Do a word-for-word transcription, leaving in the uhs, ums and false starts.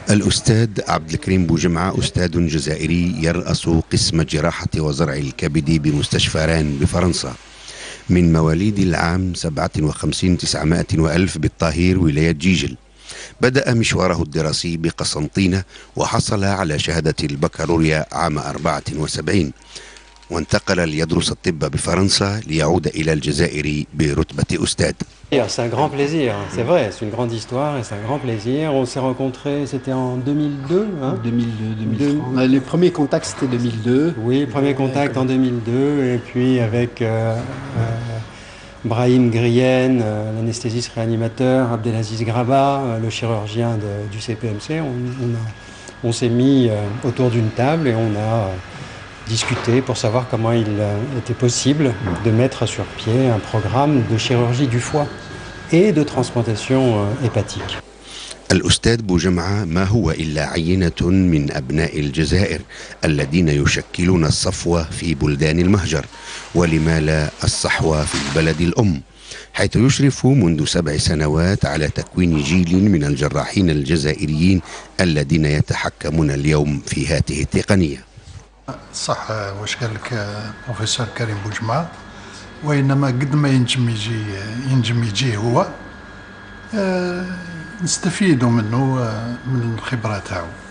الأستاذ عبد الكريم بوجمعة أستاذ جزائري يرأس قسم جراحة وزرع الكبد بمستشفى ران بفرنسا، من مواليد العام سبعة وخمسين تسعمائة وألف بالطاهير ولاية جيجل. بدأ مشواره الدراسي بقسنطينة وحصل على شهادة البكالوريا عام أربعة وسبعين، وانتقل ليدرس الطب بفرنسا ليعود إلى الجزائر برتبة أستاذ. C'est un grand plaisir, c'est vrai, c'est une grande histoire et c'est un grand plaisir. On s'est rencontrés, c'était en deux mille deux, hein deux mille deux, deux mille trois. Les premiers contacts c'était deux mille deux. Oui, le premier contact en deux mille deux, et puis avec euh, euh, Brahim Grienne, euh, l'anesthésiste réanimateur, Abdelaziz Graba, euh, le chirurgien de, du C P M C, on, on, a- on s'est mis euh, autour d'une table et on a euh, discuté pour savoir comment il euh, était possible de mettre sur pied un programme de chirurgie du foie et de transplantation euh, hépatique. الأستاذ بوجمعة ما هو إلا عينة من أبناء الجزائر الذين يشكلون الصفوة في بلدان المهجر، ولما لا الصحوة في البلد الأم، حيث يشرف منذ سبع سنوات على تكوين جيل من الجراحين الجزائريين الذين يتحكمون اليوم في هذه التقنية. صح واش قال لك بروفيسور كريم بوجمعة، وإنما قد ما ينجم يجي ينجم يجي هو نستفيدوا منه من الخبرة تاعو.